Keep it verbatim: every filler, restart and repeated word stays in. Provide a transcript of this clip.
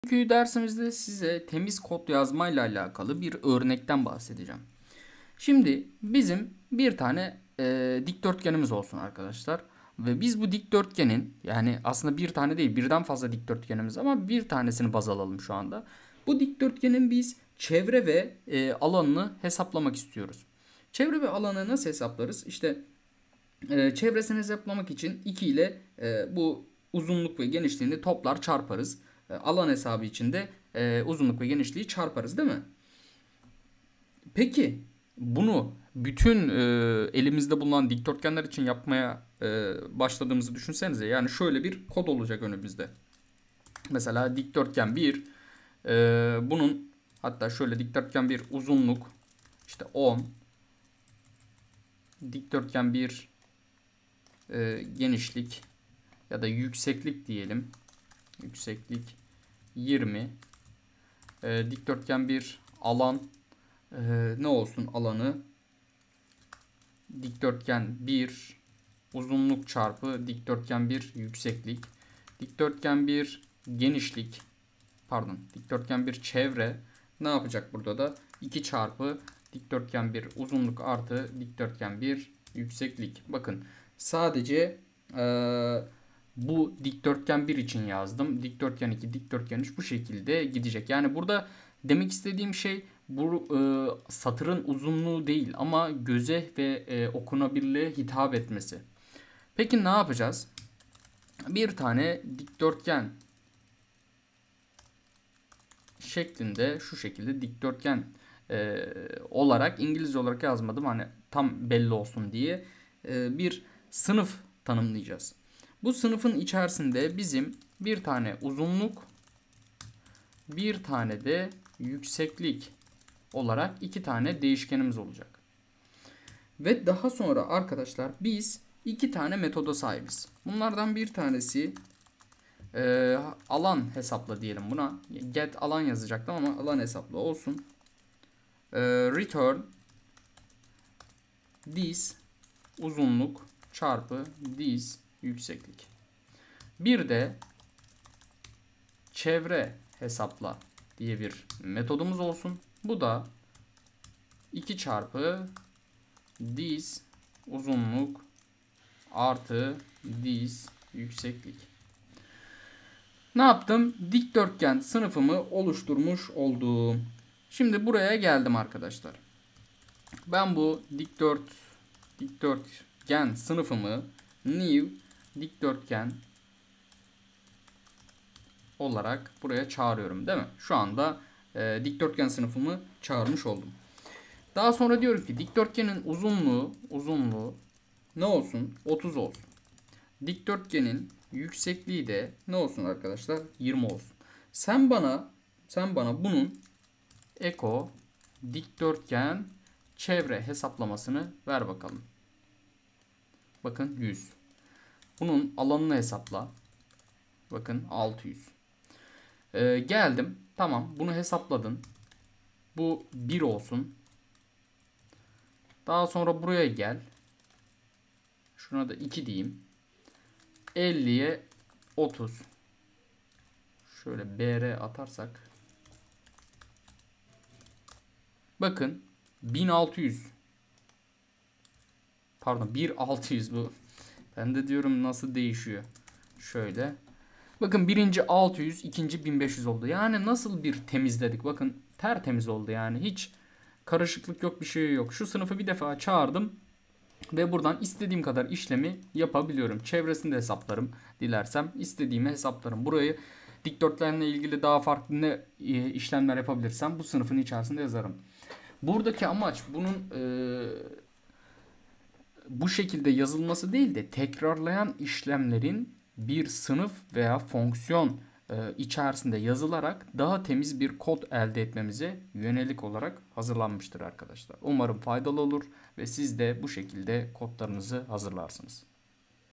Bugünkü dersimizde size temiz kod yazmayla alakalı bir örnekten bahsedeceğim. Şimdi bizim bir tane e, dikdörtgenimiz olsun arkadaşlar. Ve biz bu dikdörtgenin, yani aslında bir tane değil birden fazla dikdörtgenimiz ama bir tanesini baz alalım şu anda. Bu dikdörtgenin biz çevre ve e, alanını hesaplamak istiyoruz. Çevre ve alanı nasıl hesaplarız? İşte e, çevresini hesaplamak için iki ile e, bu uzunluk ve genişliğini toplar çarparız. E, alan hesabı için de e, uzunluk ve genişliği çarparız, değil mi? Peki bunu bütün e, elimizde bulunan dikdörtgenler için yapmaya e, başladığımızı düşünsenize. Yani şöyle bir kod olacak önümüzde. Mesela dikdörtgen bir, e, bunun hatta şöyle dikdörtgen bir uzunluk işte on, dikdörtgen bir e, genişlik ya da yükseklik diyelim. Yükseklik yirmi. E, dikdörtgen bir alan e, ne olsun alanı? Dikdörtgen bir uzunluk çarpı dikdörtgen bir yükseklik. Dikdörtgen bir genişlik, pardon, dikdörtgen bir çevre ne yapacak burada da? iki çarpı dikdörtgen bir uzunluk artı dikdörtgen bir yükseklik. Bakın sadece eee, bu dikdörtgen bir için yazdım. Dikdörtgen iki, dikdörtgen üç bu şekilde gidecek. Yani burada demek istediğim şey bu e, satırın uzunluğu değil ama göze ve e, okunabilirliğe hitap etmesi. Peki ne yapacağız? Bir tane dikdörtgen şeklinde şu şekilde dikdörtgen e, olarak İngilizce olarak yazmadım hani tam belli olsun diye e, bir sınıf tanımlayacağız. Bu sınıfın içerisinde bizim bir tane uzunluk, bir tane de yükseklik olarak iki tane değişkenimiz olacak. Ve daha sonra arkadaşlar biz iki tane metoda sahibiz. Bunlardan bir tanesi e, alan hesapla diyelim buna. Get alan yazacaktım ama alan hesapla olsun. E, return this uzunluk çarpı this yükseklik. Bir de çevre hesapla diye bir metodumuz olsun. Bu da iki çarpı this uzunluk artı this yükseklik. Ne yaptım? Dikdörtgen sınıfımı oluşturmuş oldum. Şimdi buraya geldim arkadaşlar. Ben bu dikdört dikdörtgen sınıfımı new dikdörtgen olarak buraya çağırıyorum, değil mi? Şu anda e, dikdörtgen sınıfımı çağırmış oldum. Daha sonra diyorum ki dikdörtgenin uzunluğu uzunluğu ne olsun? otuz olsun. Dikdörtgenin yüksekliği de ne olsun arkadaşlar? yirmi olsun. Sen bana sen bana bunun eko dikdörtgen çevre hesaplamasını ver bakalım. Bakın yüz. Bunun alanını hesapla. Bakın altı yüz. Ee, geldim. Tamam. Bunu hesapladın. Bu bir olsun. Daha sonra buraya gel. Şuna da iki diyeyim. elliye otuz. Şöyle B R atarsak. Bakın bin altı yüz. Pardon bin altı yüz bu. Ben de diyorum nasıl değişiyor. Şöyle. Bakın birinci altı yüz, ikinci bin beş yüz oldu. Yani nasıl bir temizledik. Bakın tertemiz oldu yani. Hiç karışıklık yok, bir şey yok. Şu sınıfı bir defa çağırdım. Ve buradan istediğim kadar işlemi yapabiliyorum. Çevresini de hesaplarım dilersem. İstediğimi hesaplarım. Burayı dikdörtgenle ilgili daha farklı ne e, işlemler yapabilirsem bu sınıfın içerisinde yazarım. Buradaki amaç bunun e, bu şekilde yazılması değil de tekrarlayan işlemlerin bir sınıf veya fonksiyon e, içerisinde yazılarak daha temiz bir kod elde etmemize yönelik olarak hazırlanmıştır arkadaşlar. Umarım faydalı olur ve siz de bu şekilde kodlarınızı hazırlarsınız.